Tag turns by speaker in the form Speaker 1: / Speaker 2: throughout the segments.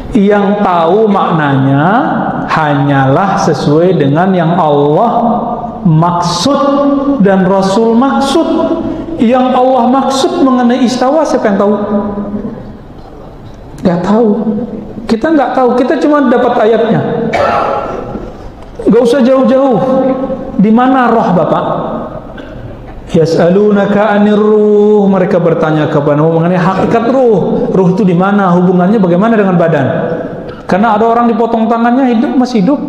Speaker 1: Yang tahu maknanya hanyalah sesuai dengan yang Allah maksud dan Rasul maksud. Yang Allah maksud mengenai istawa, siapa yang tahu? Gak tahu. Kita nggak tahu, kita cuma dapat ayatnya. Gak usah jauh-jauh. Di mana roh, Bapak? Yas'alunaka 'anir ruh, mereka bertanya kepadamu mengenai hakikat ruh. Ruh itu di mana? Hubungannya bagaimana dengan badan? Karena ada orang dipotong tangannya hidup, masih hidup.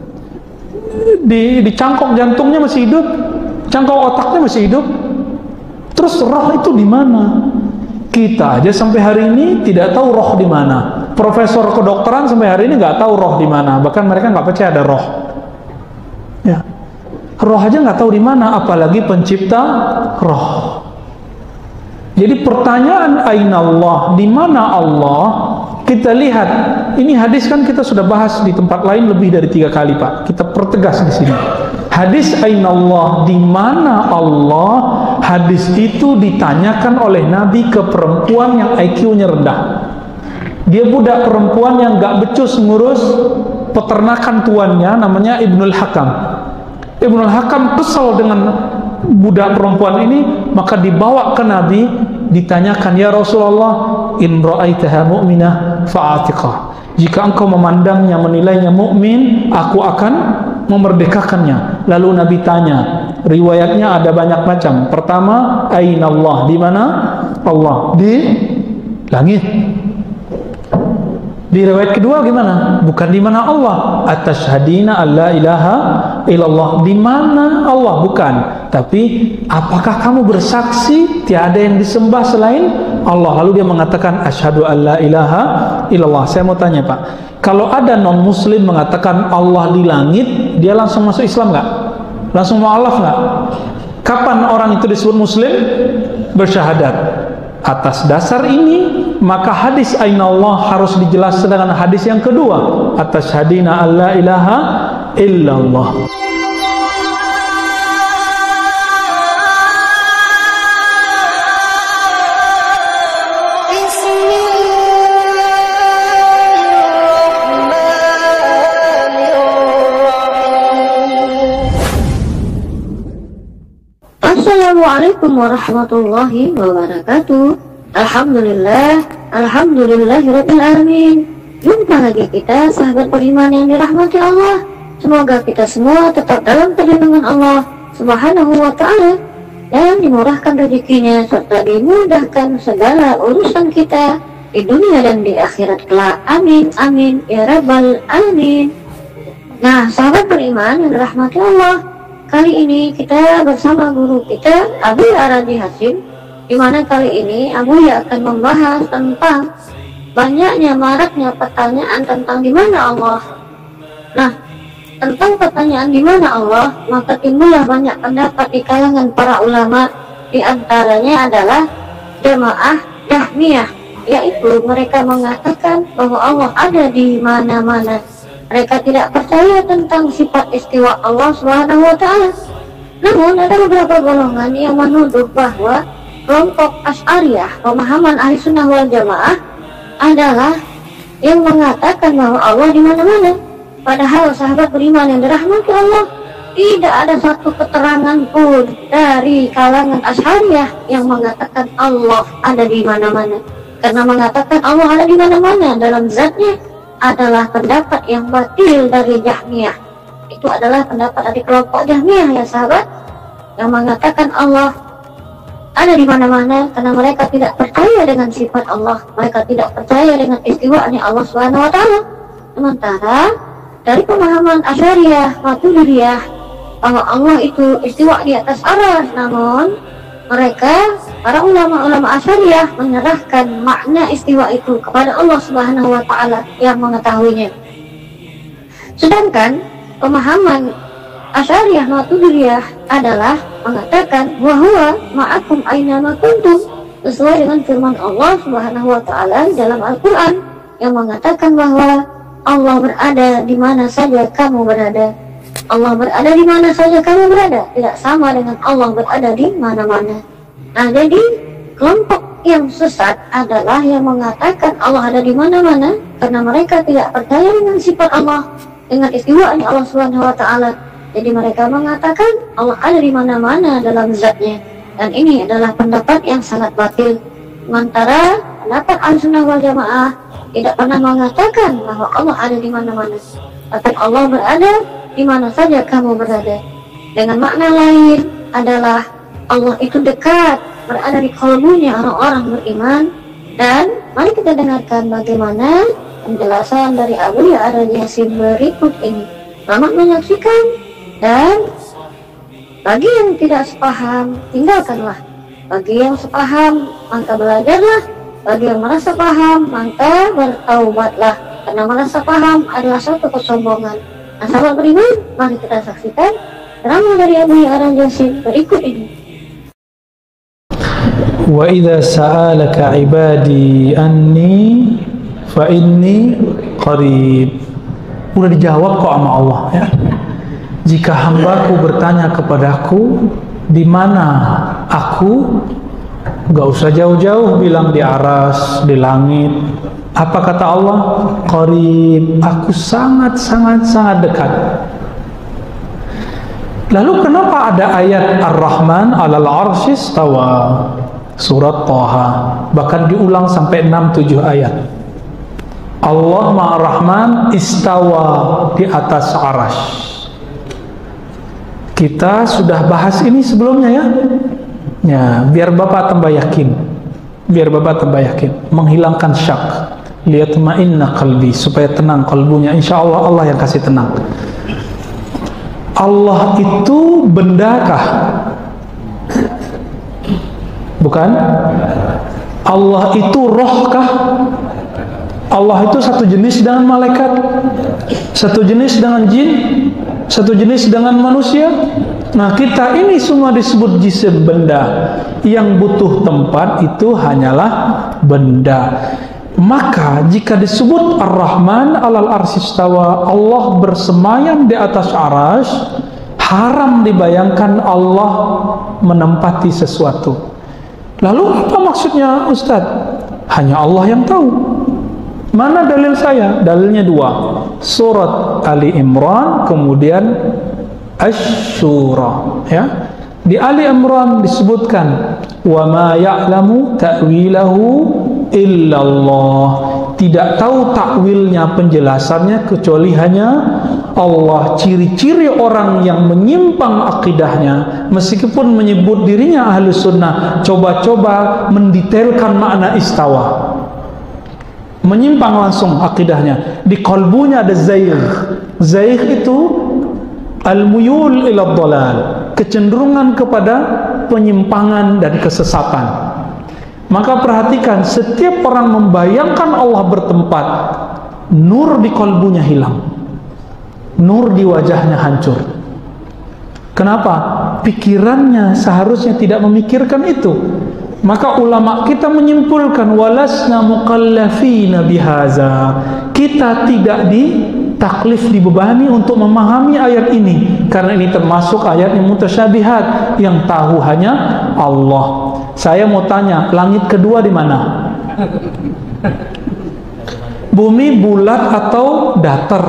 Speaker 1: Dicangkok jantungnya masih hidup. Cangkok otaknya masih hidup. Terus roh itu di mana? Kita aja sampai hari ini tidak tahu roh di mana. Profesor kedokteran sampai hari ini nggak tahu roh di mana. Bahkan mereka nggak percaya ada roh. Ya. Roh aja nggak tahu di mana, apalagi pencipta roh. Jadi pertanyaan aina Allah, di mana Allah? Kita lihat, ini hadis kan kita sudah bahas di tempat lain lebih dari 3 kali, Pak. Kita pertegas di sini. Hadis aina Allah, di mana Allah? Hadis itu ditanyakan oleh Nabi ke perempuan yang IQ-nya rendah. Dia budak perempuan yang nggak becus ngurus peternakan tuannya, namanya Ibnul Hakam. Ibnul Hakam kesal dengan budak perempuan ini, maka dibawa ke Nabi, ditanyakan, ya Rasulullah, in ra'aitaha mu'minah fa'atiqah. Jika engkau memandangnya, menilainya mukmin, aku akan memerdekakannya. Lalu Nabi tanya, riwayatnya ada banyak macam. Pertama, aina Allah, di mana Allah? Di langit. Di riwayat kedua gimana? Bukan di mana Allah. Atashhadina alla ilaha illallah. Di mana Allah? Bukan. Tapi apakah kamu bersaksi tiada yang disembah selain Allah? Lalu dia mengatakan asyhadu alla ilaha illallah. Saya mau tanya, Pak, kalau ada non muslim mengatakan Allah di langit, dia langsung masuk Islam nggak? Langsung mu'alaf nggak? Kapan orang itu disebut muslim? Bersyahadat. Atas dasar ini, maka hadis aina Allah harus dijelaskan dengan hadis yang kedua, atashhadina alla ilaha illallah.
Speaker 2: Assalamualaikum warahmatullahi wabarakatuh. Alhamdulillahirabbil alamin. Jumpa lagi kita, sahabat beriman yang dirahmati Allah. Semoga kita semua tetap dalam perlindungan Allah Subhanahu wa ta'ala, dan dimurahkan rezekinya serta dimudahkan segala urusan kita di dunia dan di akhirat kelak. Amin amin ya rabbal alamin. Nah, sahabat beriman yang dirahmati Allah, kali ini kita bersama guru kita Abu Aradi Hasim, di mana kali ini Abu akan membahas tentang banyaknya maraknya pertanyaan tentang di mana Allah. Nah, tentang pertanyaan di mana Allah, maka timbullah banyak pendapat di kalangan para ulama. Di antaranya adalah jamaah Jahmiyah, yaitu mereka mengatakan bahwa Allah ada di mana-mana. Mereka tidak percaya tentang sifat istiwa Allah Subhanahu wa ta'ala. Namun ada beberapa golongan yang menuduh bahwa kelompok Asy'ariyah, pemahaman Ahli Sunnah wal Jamaah, adalah yang mengatakan bahwa Allah di mana-mana. Padahal sahabat beriman yang dirahmati Allah, tidak ada satu keterangan pun dari kalangan Asy'ariyah yang mengatakan Allah ada di mana-mana. Karena mengatakan Allah ada di mana-mana dalam zatnya adalah pendapat yang batil dari Jahmiyah. Itu adalah pendapat dari kelompok Jahmiyah, ya sahabat, yang mengatakan Allah ada di mana-mana karena mereka tidak percaya dengan sifat Allah, mereka tidak percaya dengan istiwanya Allah Subhanahu wa ta'ala. Sementara dari pemahaman Asy'ariyah, Maturidiyah, bahwa Allah itu istiwa di atas arsy, namun mereka, para ulama-ulama Asy'ariyah, menyerahkan makna istiwa itu kepada Allah Subhanahu wa ta'ala yang mengetahuinya. Sedangkan pemahaman Asy'ariyah Maturidiyah adalah mengatakan wahwa ma'akum aina ma kuntum, sesuai dengan firman Allah Subhanahu wa ta'ala dalam Al-Qur'an yang mengatakan bahwa Allah berada di mana saja kamu berada. Allah berada di mana saja kamu berada, tidak sama dengan Allah berada di mana-mana. Nah, jadi kelompok yang sesat adalah yang mengatakan Allah ada di mana-mana karena mereka tidak percaya dengan sifat Allah, dengan istiwanya Allah Subhanahu wa taala. Jadi mereka mengatakan Allah ada di mana-mana dalam zatnya, dan ini adalah pendapat yang sangat batil. Sementara pendapat Ahlussunnah wal Jamaah tidak pernah mengatakan bahwa Allah ada di mana-mana. Tapi Allah berada di mana saja kamu berada. Dengan makna lain adalah Allah itu dekat, berada di kalbunya orang-orang beriman. Dan mari kita dengarkan bagaimana penjelasan dari Abu Ya'la Al-Jasim berikut ini. Selamat menyaksikan, dan bagi yang tidak sepaham, tinggalkanlah. Bagi yang sepaham, maka belajarlah. Bagi yang merasa paham, maka bertaubatlah. Karena merasa paham adalah suatu kesombongan. Nah, sahabat beriman, mari kita saksikan ceramah dari Abu Ya'la Al-Jasim berikut ini.
Speaker 1: Wa idza sa'alaka ibadi anni fa inni qarib. Udah dijawab kok sama Allah ya. Jika hambaku bertanya kepadaku di mana aku, gak usah jauh-jauh bilang di aras, di langit. Apa kata Allah? Qarib, aku sangat dekat. Lalu kenapa ada ayat Ar-Rahman 'alal 'arsy istawa? Surat Thaha, bahkan diulang sampai 6-7 ayat. Allah Maha Rahman istawa di atas arasy. Kita sudah bahas ini sebelumnya ya. Ya, biar Bapak tambah yakin. Menghilangkan syak. Liyatma'inna qalbi, supaya tenang kalbunya. Insya Allah Allah yang kasih tenang. Allah itu bendakah? Bukan. Allah itu rohkah? Allah itu satu jenis dengan malaikat, satu jenis dengan jin, satu jenis dengan manusia. Nah, kita ini semua disebut jisim, benda. Yang butuh tempat itu hanyalah benda. Maka jika disebut Ar-Rahman 'alal 'arsy istawa, Allah bersemayam di atas arasy, haram dibayangkan Allah menempati sesuatu. Lalu apa maksudnya Ustaz? Hanya Allah yang tahu. Mana dalil saya? Dalilnya 2. Surat Ali Imran, kemudian Asy-Syura ya. Di Ali Imran disebutkan wa ma ya'lamu ta'wilahu illallah. Tidak tahu takwilnya, penjelasannya, kecuali hanya Allah. Ciri-ciri orang yang menyimpang akidahnya, meskipun menyebut dirinya ahlu sunnah, coba-coba mendetailkan makna istawa, menyimpang langsung akidahnya. Di kalbunya ada zaigh. Zaigh itu al-muyul ila dhalal, kecenderungan kepada penyimpangan dan kesesatan. Maka perhatikan, setiap orang membayangkan Allah bertempat, nur di kalbunya hilang, nur di wajahnya hancur. Kenapa? Pikirannya seharusnya tidak memikirkan itu. Maka ulama kita menyimpulkan walasna mukallafina bihaza. Kita tidak ditaklif, dibebani untuk memahami ayat ini, karena ini termasuk ayat yang mutasyabihat, yang tahu hanya Allah. Saya mau tanya, langit kedua di mana? Bumi bulat atau datar?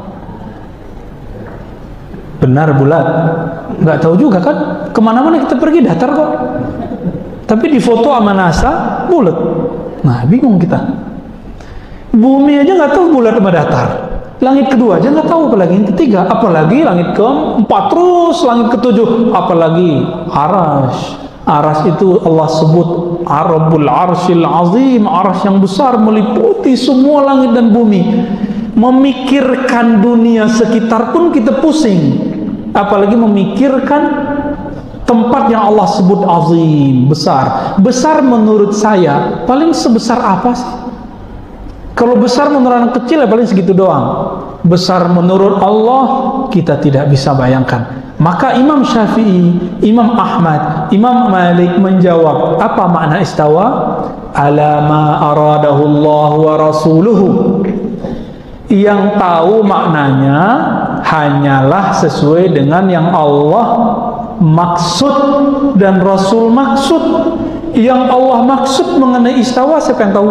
Speaker 1: Benar bulat. Nggak tahu juga kan? Kemana-mana kita pergi datar kok. Tapi di foto sama NASA bulat. Nah, bingung kita. Bumi aja nggak tahu bulat sama datar. Langit kedua aja nggak tahu, apalagi yang ketiga, apalagi langit keempat, terus langit ketujuh, apalagi arasy. Arasy itu Allah sebut Rabbul Arsyil Azim, arasy yang besar meliputi semua langit dan bumi. Memikirkan dunia sekitar pun kita pusing, apalagi memikirkan tempat yang Allah sebut azim, besar. Besar menurut saya paling sebesar apa sih? Kalau besar menurut anak kecil ya paling segitu doang. Besar menurut Allah kita tidak bisa bayangkan. Maka Imam Syafi'i, Imam Ahmad, Imam Malik menjawab, apa makna istawa? Ala ma aradahu Allah wa rasuluhu. Yang tahu maknanya hanyalah sesuai dengan yang Allah maksud dan Rasul maksud. Yang Allah maksud mengenai istawa siapa yang tahu?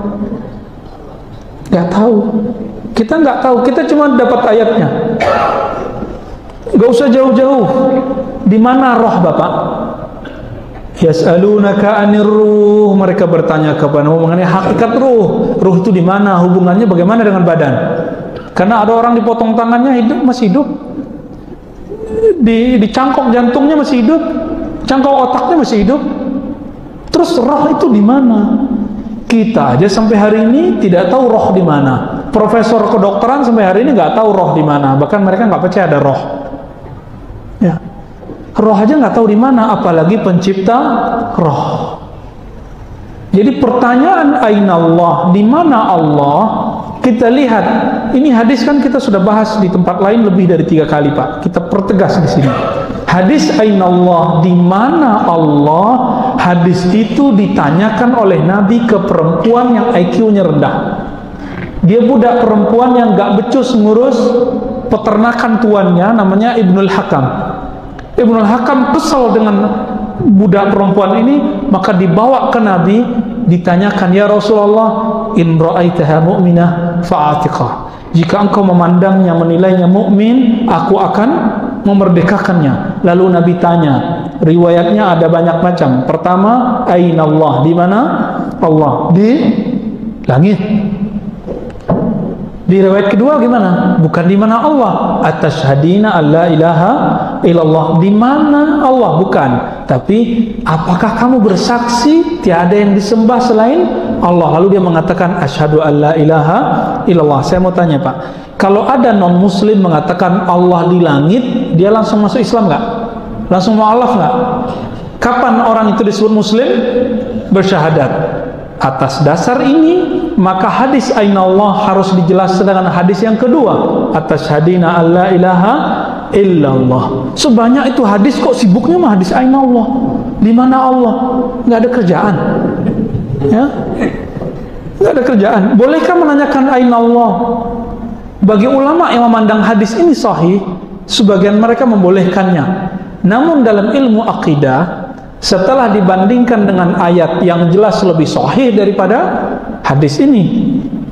Speaker 1: Gak tahu. Kita nggak tahu, kita cuma dapat ayatnya. Gak usah jauh-jauh. Di mana roh Bapak? Yas'alunaka 'anir ruh, mereka bertanya kepadamu mengenai hakikat ruh. Ruh itu di mana? Hubungannya bagaimana dengan badan? Karena ada orang dipotong tangannya hidup, masih hidup. Dicangkok jantungnya masih hidup. Cangkok otaknya masih hidup. Terus roh itu di mana? Kita aja sampai hari ini tidak tahu roh di mana. Profesor kedokteran sampai hari ini nggak tahu roh di mana. Bahkan mereka nggak percaya ada roh. Ya. Roh aja nggak tahu di mana, apalagi pencipta roh. Jadi pertanyaan aina Allah, di mana Allah? Kita lihat, ini hadis kan kita sudah bahas di tempat lain lebih dari 3 kali Pak. Kita pertegas di sini. Hadis aina Allah, di mana Allah? Hadis itu ditanyakan oleh Nabi ke perempuan yang IQ-nya rendah. Dia budak perempuan yang gak becus ngurus peternakan tuannya, namanya Ibnul Hakam. Ibnul Hakam kesal dengan budak perempuan ini, maka dibawa ke Nabi, ditanyakan, ya Rasulullah, in ra'aitaha mu'minah fa'atiqah. Jika engkau memandangnya, menilainya mukmin, aku akan memerdekakannya. Lalu Nabi tanya, riwayatnya ada banyak macam. Pertama, aina Allah, di mana Allah? Di langit. Di riwayat kedua gimana? Bukan di mana Allah. Atashhadina alla ilaha illallah. Di mana Allah? Bukan. Tapi apakah kamu bersaksi tiada yang disembah selain Allah? Lalu dia mengatakan asyhadu alla ilaha illallah. Saya mau tanya Pak, kalau ada non muslim mengatakan Allah di langit, dia langsung masuk Islam nggak? Langsung mu'alaf nggak? Kapan orang itu disebut muslim? Bersyahadat. Atas dasar ini, maka hadis aina Allah harus dijelaskan dengan hadis yang kedua, atas hadina alla ilaha illallah. Sebanyak itu hadis, kok sibuknya mah hadis aina Allah? Di mana Allah? Nggak ada kerjaan, ya? Nggak ada kerjaan. Bolehkah menanyakan aina Allah? Bagi ulama yang memandang hadis ini sahih, sebagian mereka membolehkannya. Namun dalam ilmu akidah, setelah dibandingkan dengan ayat yang jelas lebih sahih daripada hadis ini,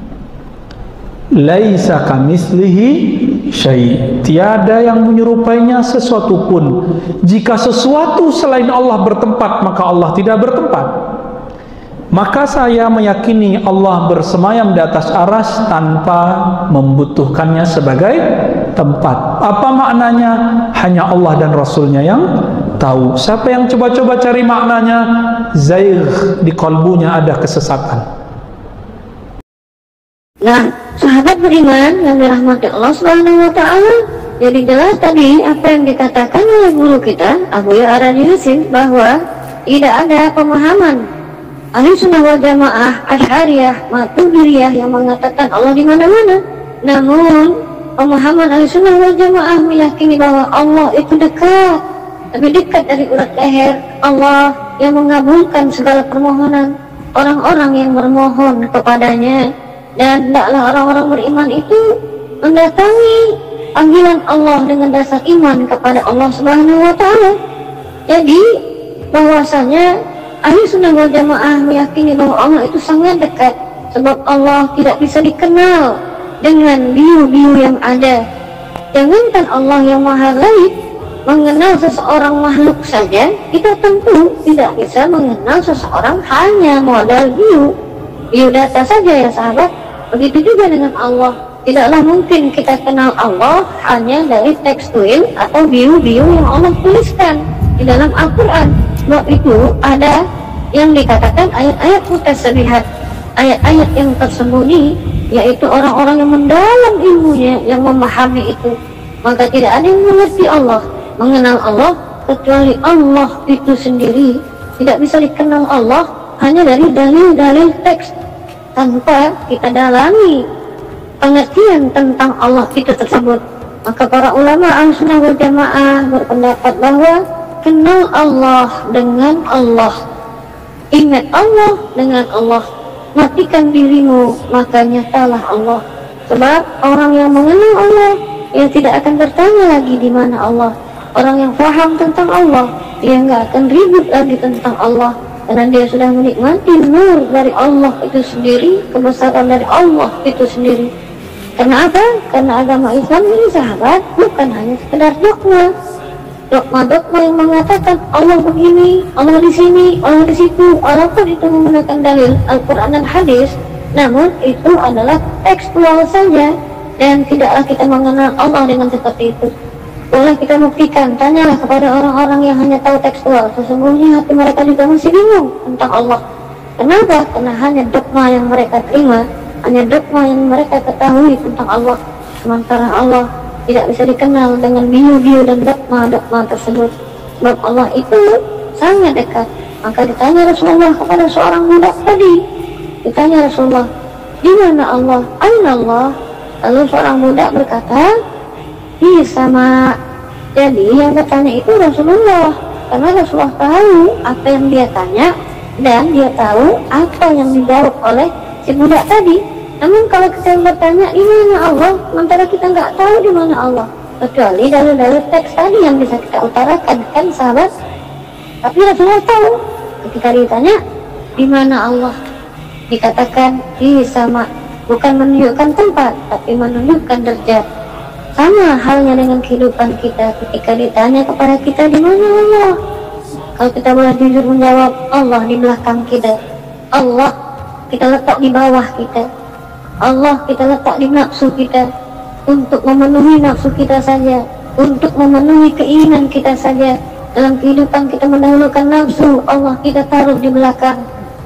Speaker 1: laisa kamitslihi syai', tiada yang menyerupainya sesuatu pun. Jika sesuatu selain Allah bertempat, maka Allah tidak bertempat. Maka saya meyakini Allah bersemayam di atas aras tanpa membutuhkannya sebagai tempat. Apa maknanya? Hanya Allah dan Rasulnya yang tahu. Siapa yang coba-coba cari maknanya, zaigh, di kalbunya ada kesesatan.
Speaker 2: Nah, sahabat beriman yang dirahmati Allah Subhanahu wa taala, jadi jelas tadi apa yang dikatakan oleh guru kita Abu Ya'ra Yasin, bahwa tidak ada pemahaman Ahlussunnah wal Jamaah, Asy'ariyah, Maturidiyah yang mengatakan Allah di mana-mana. Namun pemahaman Ahlussunnah wal Jamaah meyakini bahwa Allah itu dekat, lebih dekat dari urat leher. Allah yang mengabulkan segala permohonan orang-orang yang bermohon kepadanya, dan hendaklah orang-orang beriman itu mendatangi panggilan Allah dengan dasar iman kepada Allah Subhanahu wa taala. Jadi bahwasanya Ahlussunnah wal Jamaah meyakini bahwa Allah itu sangat dekat, sebab Allah tidak bisa dikenal dengan biu-biu yang ada. Jangankan Allah yang maha gaib, mengenal seseorang makhluk saja, kita tentu tidak bisa mengenal seseorang hanya modal biu data saja ya sahabat. Begitu juga dengan Allah, tidaklah mungkin kita kenal Allah hanya dari teks tuil atau biu-biu yang Allah tuliskan di dalam Al-Quran. Sebab itu ada yang dikatakan ayat-ayat mutasyabihat, ayat-ayat yang tersembunyi, yaitu orang-orang yang mendalam ilmunya, yang memahami itu. Maka tidak ada yang mengerti Allah, mengenal Allah, kecuali Allah itu sendiri. Tidak bisa dikenal Allah hanya dari dalil-dalil teks, tanpa kita dalami pengertian tentang Allah itu tersebut. Maka para ulama Ahlussunnah wal Jamaah berpendapat bahwa kenal Allah dengan Allah, ingat Allah dengan Allah, matikan dirimu maka nyatalah Allah. Sebab orang yang mengenal Allah, ia tidak akan bertanya lagi di mana Allah. orang yang paham tentang Allah, dia nggak akan ribut lagi tentang Allah, karena dia sudah menikmati nur dari Allah itu sendiri, kebesaran dari Allah itu sendiri. Karena apa? Karena agama Islam ini, sahabat, bukan hanya sekedar dogma yang mengatakan Allah begini, Allah di sini, Allah di situ, walaupun itu menggunakan dalil Al-Quran dan hadis, namun itu adalah tekstual saja, dan tidaklah kita mengenal Allah dengan seperti itu. Boleh kita buktikan, tanyalah kepada orang-orang yang hanya tahu tekstual, sesungguhnya hati mereka juga masih bingung tentang Allah. Kenapa? Karena hanya dogma yang mereka terima, hanya dogma yang mereka ketahui tentang Allah, sementara Allah tidak bisa dikenal dengan biu-biu dan dogma-dogma tersebut. Sebab Allah itu sangat dekat. Maka ditanya Rasulullah kepada seorang budak tadi, ditanya Rasulullah, di mana Allah? Aina Allah? Lalu seorang budak berkata, di sama. Jadi yang bertanya itu Rasulullah, karena Rasulullah tahu apa yang dia tanya, dan dia tahu apa yang dijawab oleh si budak tadi. Namun kalau kita bertanya di mana Allah, sementara kita nggak tahu di mana Allah, kecuali dalil-dalil teks tadi yang bisa kita utarakan, kan sahabat? Tapi Rasulullah tahu. Ketika ditanya di mana Allah, dikatakan di sama, bukan menunjukkan tempat, tapi menunjukkan derajat. Sama halnya dengan kehidupan kita. Ketika ditanya kepada kita di mana Allah, kalau kita boleh jujur menjawab, Allah di belakang kita, Allah kita letak di bawah kita, Allah kita letak di nafsu kita, untuk memenuhi nafsu kita saja, untuk memenuhi keinginan kita saja. Dalam kehidupan kita mendahulukan nafsu, Allah kita taruh di belakang.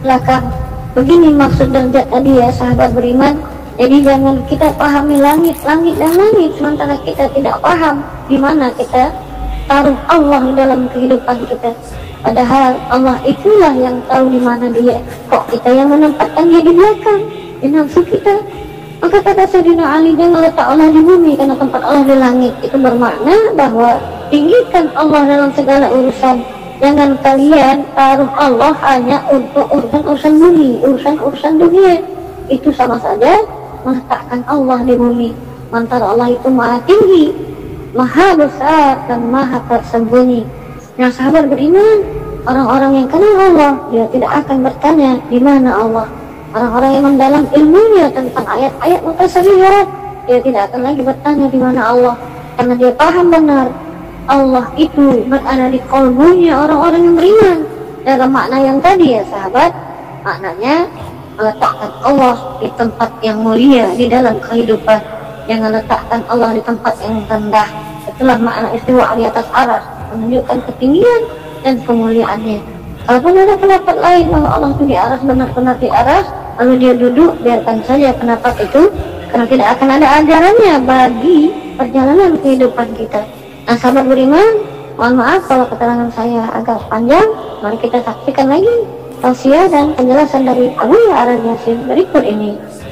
Speaker 2: Begini maksud derajat tadi ya sahabat beriman. Jadi jangan kita pahami langit dan langit, sementara kita tidak paham di mana kita taruh Allah dalam kehidupan kita. Padahal Allah itulah yang tahu di mana dia. Kok kita yang menempatkan dia di belakang, di nafsu kita? Maka kata Sayyidina Ali, jangan letak Allah di bumi karena tempat Allah di langit. Itu bermakna bahwa tinggikan Allah dalam segala urusan. Jangan kalian taruh Allah hanya untuk urusan-urusan bumi, urusan-urusan dunia. Itu sama saja meletakkan Allah di bumi. Sementara Allah itu maha tinggi, maha besar, dan maha tersembunyi. Nah sahabat beriman, orang-orang yang kenal Allah, dia tidak akan bertanya di mana Allah. Orang-orang yang mendalam ilmunya tentang ayat-ayat mutasyabihat, dia tidak akan lagi bertanya di mana Allah, karena dia paham benar Allah itu berada di qalbunya orang-orang yang beriman. Dalam makna yang tadi ya sahabat, maknanya meletakkan Allah di tempat yang mulia di dalam kehidupan, jangan letakkan Allah di tempat yang rendah. Itulah makna istiwa di atas aras, menunjukkan ketinggian dan kemuliaannya. Kalaupun ada pendapat lain bahwa Allah itu di aras, benar-benar di aras, lalu dia duduk, biarkan saja pendapat itu, karena tidak akan ada ajarannya bagi perjalanan kehidupan kita. Nah sahabat beriman, mohon maaf kalau keterangan saya agak panjang. Mari kita saksikan lagi tausiah dan penjelasan dari Abu Ya'la Yasin berikut ini.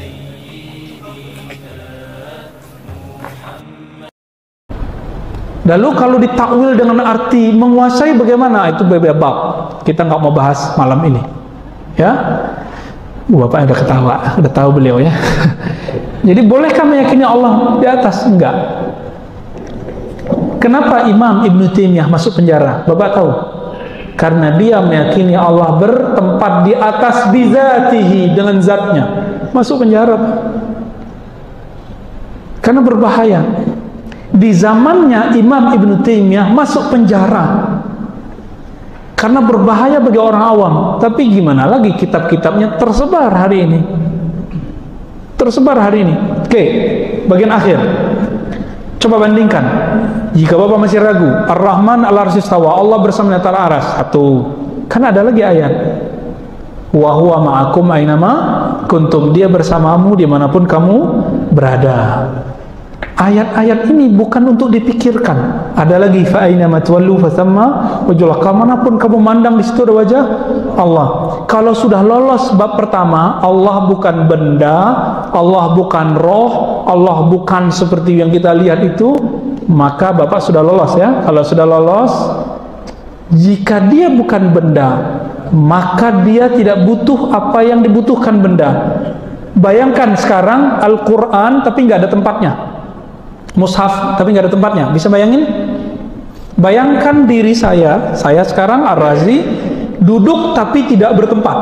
Speaker 1: Lalu kalau ditakwil dengan arti menguasai bagaimana? Itu bab kita nggak mau bahas malam ini, ya. Bapak udah ketawa, udah tahu beliau ya. Jadi bolehkah meyakini Allah di atas? Enggak. Kenapa Imam Ibn Taimiyah masuk penjara? Bapak tahu? Karena dia meyakini Allah bertempat di atas bizatihi, dengan zatnya. Masuk penjara. Karena berbahaya. Di zamannya Imam Ibn Taimiyah masuk penjara karena berbahaya bagi orang awam. Tapi gimana lagi, kitab-kitabnya tersebar hari ini. Oke, bagian akhir. Coba bandingkan. Jika Bapak masih ragu, Ar-Rahman 'ala arsy istawa, Allah bersama di atas aras. Satu. Kan ada lagi ayat. Wa huwa ma'akum ainama kuntum, dia bersamamu dimanapun kamu berada. Ayat-ayat ini bukan untuk dipikirkan. Ada lagi fa aina matwallu fasamma wajhullah, kemanapun kamu mandang di situ ada wajah Allah. Kalau sudah lolos bab pertama, Allah bukan benda, Allah bukan roh, Allah bukan seperti yang kita lihat itu, maka Bapak sudah lolos ya. Kalau sudah lolos, jika dia bukan benda, maka dia tidak butuh apa yang dibutuhkan benda. Bayangkan sekarang Al-Quran tapi nggak ada tempatnya, mushaf tapi nggak ada tempatnya. Bisa bayangin? Bayangkan diri saya sekarang Ar-Razi duduk tapi tidak bertempat.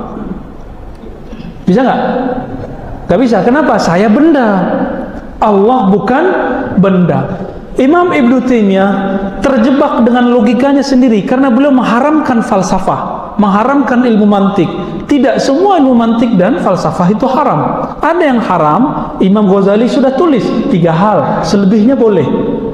Speaker 1: Bisa nggak? Nggak bisa. Kenapa? Saya benda. Allah bukan benda. Imam Ibnu Taimiyah terjebak dengan logikanya sendiri karena beliau mengharamkan falsafah, mengharamkan ilmu mantik. Tidak semua ilmu mantik dan falsafah itu haram. Ada yang haram. Imam Ghazali sudah tulis 3 hal, selebihnya boleh.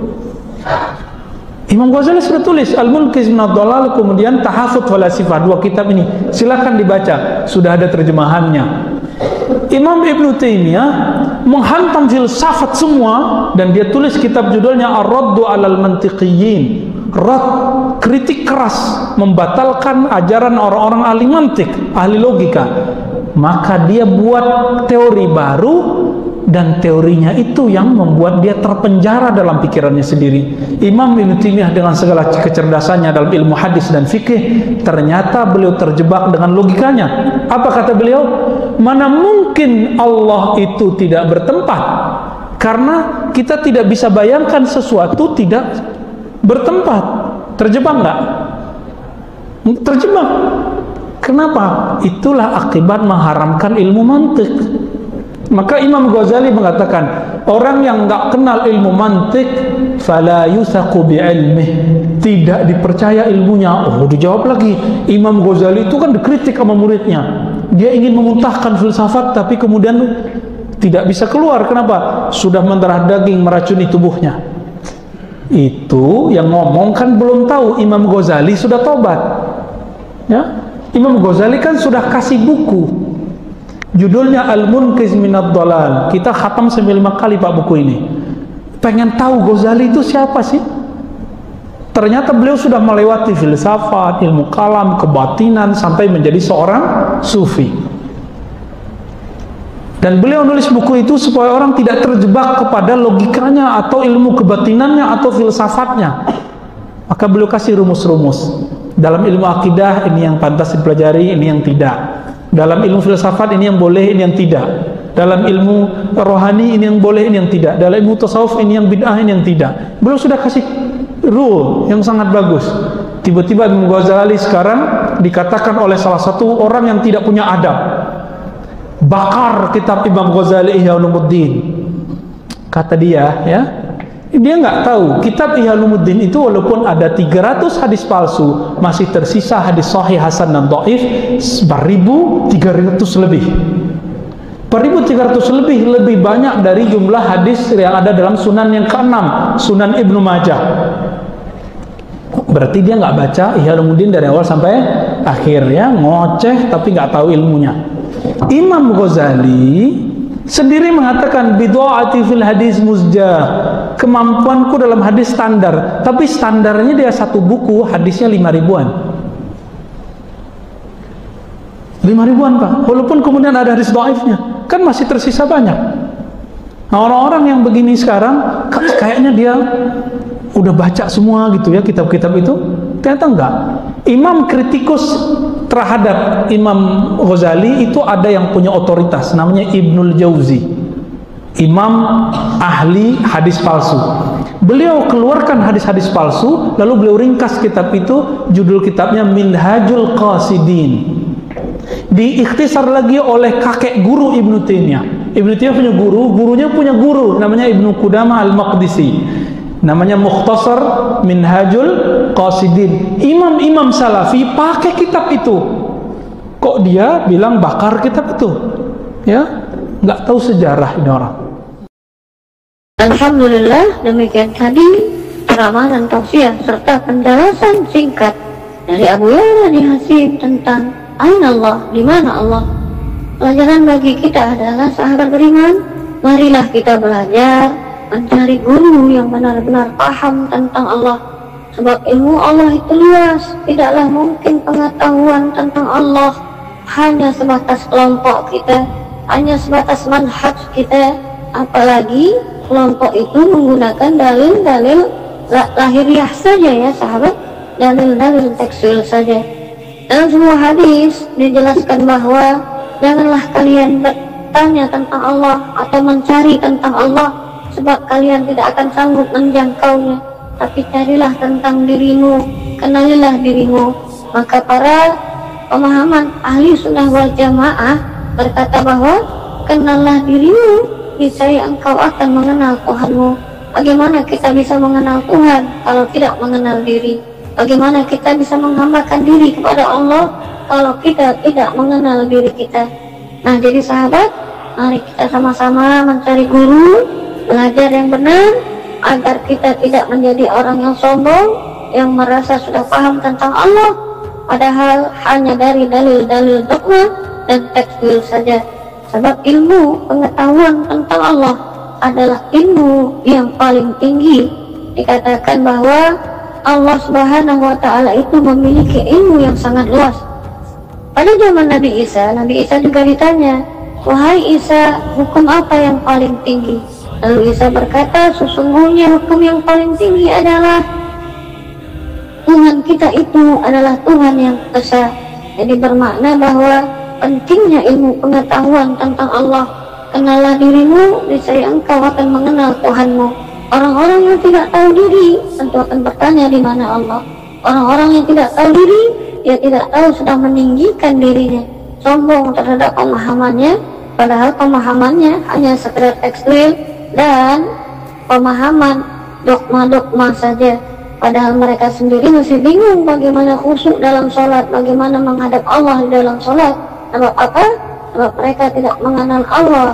Speaker 1: Imam Ghazali sudah tulis Al-Munqiz min ad-Dhalal, kemudian Tahafut Falasifah, 2 kitab ini silakan dibaca, sudah ada terjemahannya. Imam Ibnu Taimiyah menghantam filsafat semua dan dia tulis kitab judulnya Ar-Raddu 'alal Mantiqiyyin. Kritik keras membatalkan ajaran orang-orang ahli mantik, ahli logika. Maka dia buat teori baru dan teorinya itu yang membuat dia terpenjara dalam pikirannya sendiri. Imam Ibnu Taimiyah dengan segala kecerdasannya dalam ilmu hadis dan fikih, ternyata beliau terjebak dengan logikanya. Apa kata beliau? Mana mungkin Allah itu tidak bertempat? Karena kita tidak bisa bayangkan sesuatu tidak bertempat. Terjebak nggak? Terjebak. Kenapa? Itulah akibat mengharamkan ilmu mantik. Maka Imam Ghazali mengatakan, orang yang nggak kenal ilmu mantik, fala yusaqu bi'ilmih, tidak dipercaya ilmunya. Oh, dijawab lagi. Imam Ghazali itu kan dikritik sama muridnya. Dia ingin memuntahkan filsafat, tapi kemudian tidak bisa keluar. Kenapa? Sudah mendarah daging, meracuni tubuhnya. Itu yang ngomong kan belum tahu Imam Ghazali sudah tobat. Ya, Imam Ghazali kan sudah kasih buku. Judulnya Al-Munqiz min ad-Dhalal. Kita khatam 5 kali Pak buku ini. Pengen tahu Ghazali itu siapa sih? Ternyata beliau sudah melewati filsafat, ilmu kalam, kebatinan, sampai menjadi seorang sufi. Dan beliau nulis buku itu supaya orang tidak terjebak kepada logikanya atau ilmu kebatinannya atau filsafatnya. Maka beliau kasih rumus-rumus. Dalam ilmu akidah ini yang pantas dipelajari, ini yang tidak. Dalam ilmu filsafat ini yang boleh, ini yang tidak. Dalam ilmu rohani ini yang boleh, ini yang tidak. Dalam ilmu tasawuf ini yang bid'ah, ini yang tidak. Beliau sudah kasih rule yang sangat bagus. Tiba-tiba Imam Ghazali sekarang dikatakan oleh salah satu orang yang tidak punya adab, bakar kitab Imam Ghazali Ihya Ulumuddin. Kata dia, ya, dia nggak tahu kitab Ihya Ulumuddin itu walaupun ada 300 hadis palsu, masih tersisa hadis sahih, hasan dan dhaif 1.300 lebih. 1.300 lebih banyak dari jumlah hadis yang ada dalam sunan yang ke-6, Sunan Ibnu Majah. Berarti dia nggak baca Ihya Ulumuddin dari awal sampai akhir, ya, ngoceh tapi nggak tahu ilmunya. Imam Ghazali sendiri mengatakan bid'ati fil hadis muzjah, kemampuanku dalam hadis standar, tapi standarnya dia satu buku hadisnya 5 ribuan. 5 ribuan Pak, walaupun kemudian ada hadis dhaifnya, kan masih tersisa banyak. Nah, orang-orang yang begini sekarang kayaknya dia udah baca semua gitu ya kitab-kitab itu, ternyata enggak. Imam kritikus terhadap Imam Ghazali itu ada yang punya otoritas, namanya Ibnul Jauzi, imam ahli hadis palsu. Beliau keluarkan hadis-hadis palsu, lalu beliau ringkas kitab itu, judul kitabnya Minhajul Qasidin. Diikhtisar lagi oleh kakek guru Ibnu Taimiyah. Ibnu Taimiyah punya guru, gurunya punya guru, namanya Ibnu Qudamah Al-Maqdisi, namanya Mukhtasar Minhajul Qasidin. Imam-imam salafi pakai kitab itu. Kok dia bilang bakar kitab itu? Ya, nggak tahu sejarah ini orang.
Speaker 2: Alhamdulillah, demikian tadi ceramah dan tausiah serta penjelasan singkat dari Abu Ya'la Hasyim tentang Aina Allah, di mana Allah. Pelajaran bagi kita adalah sahabat beriman, marilah kita belajar mencari guru yang benar-benar paham tentang Allah. Sebab ilmu Allah itu luas, tidaklah mungkin pengetahuan tentang Allah hanya sebatas kelompok kita, hanya sebatas manhaj kita, apalagi kelompok itu menggunakan dalil-dalil lahiriah saja, ya sahabat, dalil-dalil tekstual saja. Dalam semua hadis dijelaskan bahwa janganlah kalian bertanya tentang Allah atau mencari tentang Allah, sebab kalian tidak akan sanggup menjangkaunya. tapi carilah tentang dirimu, kenalilah dirimu. Maka para pemahaman ahli sunnah wal jamaah berkata bahwa kenallah dirimu, niscaya engkau akan mengenal Tuhanmu. Bagaimana kita bisa mengenal Tuhan kalau tidak mengenal diri? Bagaimana kita bisa menghambakan diri kepada Allah kalau kita tidak mengenal diri kita? Nah, jadi sahabat, mari kita sama-sama mencari guru, belajar yang benar, agar kita tidak menjadi orang yang sombong, yang merasa sudah paham tentang Allah, padahal hanya dari dalil-dalil dogma dan tekstil saja. Sebab ilmu pengetahuan tentang Allah adalah ilmu yang paling tinggi. Dikatakan bahwa Allah Subhanahu wa Ta'ala itu memiliki ilmu yang sangat luas. Pada zaman Nabi Isa juga ditanya, "Wahai Isa, hukum apa yang paling tinggi?" Lalu Isa berkata, "Sesungguhnya hukum yang paling tinggi adalah Tuhan kita itu adalah Tuhan yang esa." Jadi bermakna bahwa pentingnya ilmu pengetahuan tentang Allah. Kenallah dirimu, niscaya engkau akan mengenal Tuhanmu. Orang-orang yang tidak tahu diri tentu akan bertanya di mana Allah. Orang-orang yang tidak tahu diri, dia tidak tahu sedang meninggikan dirinya, sombong terhadap pemahamannya, padahal pemahamannya hanya sekedar tekstil dan pemahaman dogma-dogma saja. Padahal mereka sendiri masih bingung bagaimana khusyuk dalam sholat, bagaimana menghadap Allah di dalam sholat. Sebab apa? Sebab mereka tidak mengenal Allah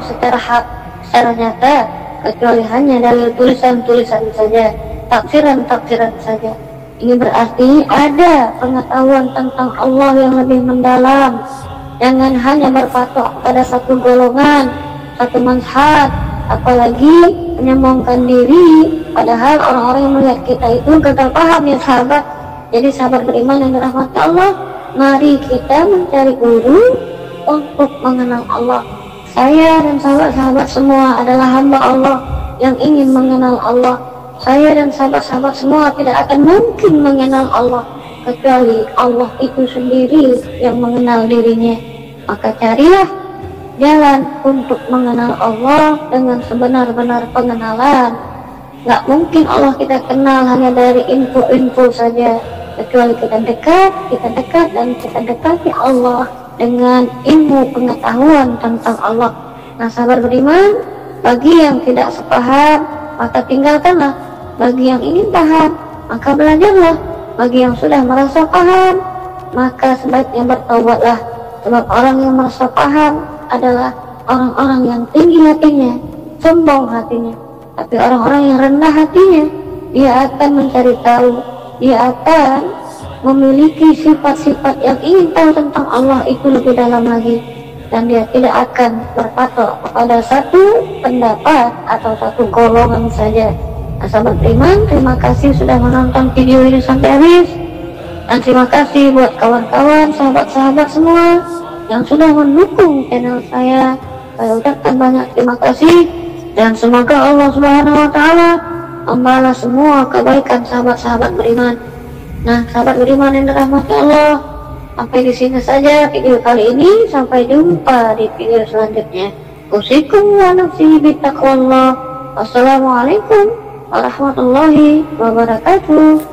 Speaker 2: secara nyata, kecuali hanya dari tulisan-tulisan saja, tafsiran-tafsiran saja. Ini berarti ada pengetahuan tentang Allah yang lebih mendalam. Jangan hanya berpatok pada satu golongan, satu mazhab, apalagi menyombongkan diri, padahal orang-orang yang melihat kita itu gagal paham ya sahabat. Jadi sahabat beriman yang dirahmati Allah, mari kita mencari guru untuk mengenal Allah. Saya dan sahabat-sahabat semua adalah hamba Allah yang ingin mengenal Allah. Saya dan sahabat-sahabat semua tidak akan mungkin mengenal Allah kecuali Allah itu sendiri yang mengenal dirinya. Maka carilah jalan untuk mengenal Allah dengan sebenar-benar pengenalan. Gak mungkin Allah kita kenal hanya dari info-info saja, kecuali kita dekat dan kita dekati Allah dengan ilmu pengetahuan tentang Allah. Nah sahabat beriman, bagi yang tidak sepaham maka tinggalkanlah, bagi yang ingin paham maka belajarlah, bagi yang sudah merasa paham maka sebaiknya bertaubatlah. Sebab orang yang merasa paham adalah orang-orang yang tinggi hatinya, sombong hatinya. Tapi orang-orang yang rendah hatinya, dia akan mencari tahu, dia akan memiliki sifat-sifat yang ingin tahu tentang Allah itu lebih dalam lagi, dan dia tidak akan berpatok pada satu pendapat atau satu golongan saja. Nah, sahabat beriman, terima kasih sudah menonton video ini sampai habis, dan terima kasih buat kawan-kawan, sahabat-sahabat semua yang sudah mendukung channel saya. Saya ucapkan banyak terima kasih, dan semoga Allah Subhanahu wa Ta'ala membalas semua kebaikan sahabat-sahabat beriman. Nah, sahabat beriman yang dirahmati Allah, sampai di sini saja video kali ini. Sampai jumpa di video selanjutnya. Usikum wa nafsi bittaqwallah. Wassalamualaikum warahmatullahi wabarakatuh.